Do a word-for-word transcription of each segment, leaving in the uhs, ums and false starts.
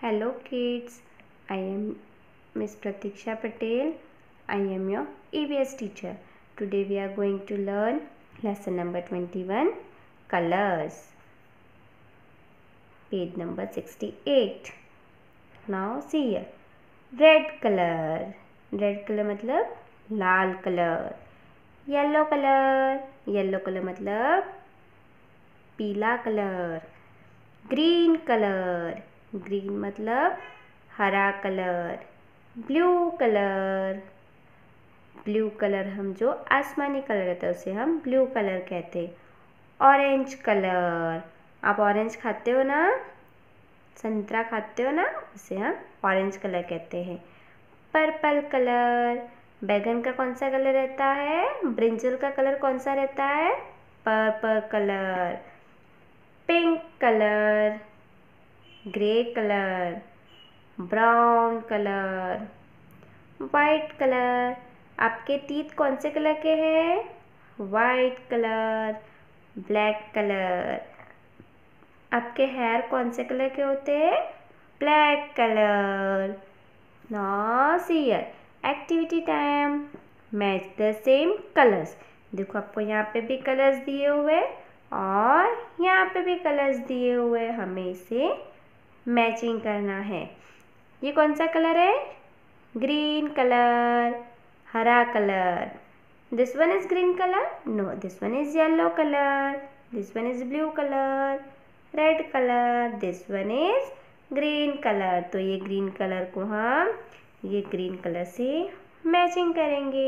Hello kids, I am Miss Pratiksha Patel. I am your E V S teacher. Today we are going to learn lesson number twenty-one, colors. Page number sixty-eight. Now see here. Red color. Red color मतलब लाल colour. Yellow color. Yellow color मतलब पीला colour. Green color. Green मतलब हरा colour. Blue colour. Blue colour हम जो आसमानी colour रहता है उसे हम ब्लू कलर कहते हैं. Orange colour. आप ऑरेंज खाते हो ना, संतरा खाते हो ना, उसे हम ऑरेंज कलर कहते हैं. Purple colour. बैगन का कौन सा कलर रहता है? ब्रिंजल का कलर कौन सा रहता है? Purple colour. Pink colour. Grey colour. Brown colour. White colour. आपके टीथ कौन से कलर के हैं? White colour. Black colour. आपके हेयर कौन से कलर के होते हैं? Black colour. Now see here, activity time. Match the same colours. देखो आपको यहाँ पे भी कलर्स दिए हुए और यहाँ पे भी कलर्स दिए हुए. हमें इसे मैचिंग करना है. ये कौन सा कलर है? Green colour. हरा colour. This one is green colour. No, this one is yellow colour. This one is blue colour. Red colour. This one is green colour. तो ये ग्रीन कलर को हम ये ग्रीन कलर से matching करेंगे.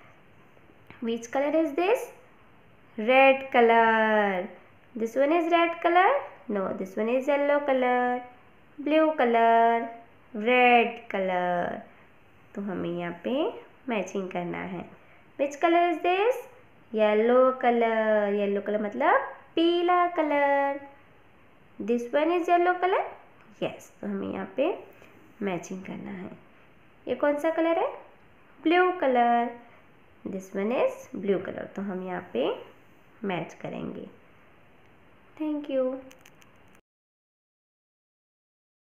Which colour is this? Red colour. This one is red colour. No, this one is yellow colour. Blue colour. Red colour. तो हमें यहाँ पे मैचिंग करना है. Which colour is this? Yellow colour. Yellow colour मतलब पीला colour. This one is yellow colour. Yes, तो हमें यहाँ पे मैचिंग करना है. ये कौन सा कलर है? Blue colour. This one is blue colour. तो हम यहाँ पे मैच करेंगे. Thank you.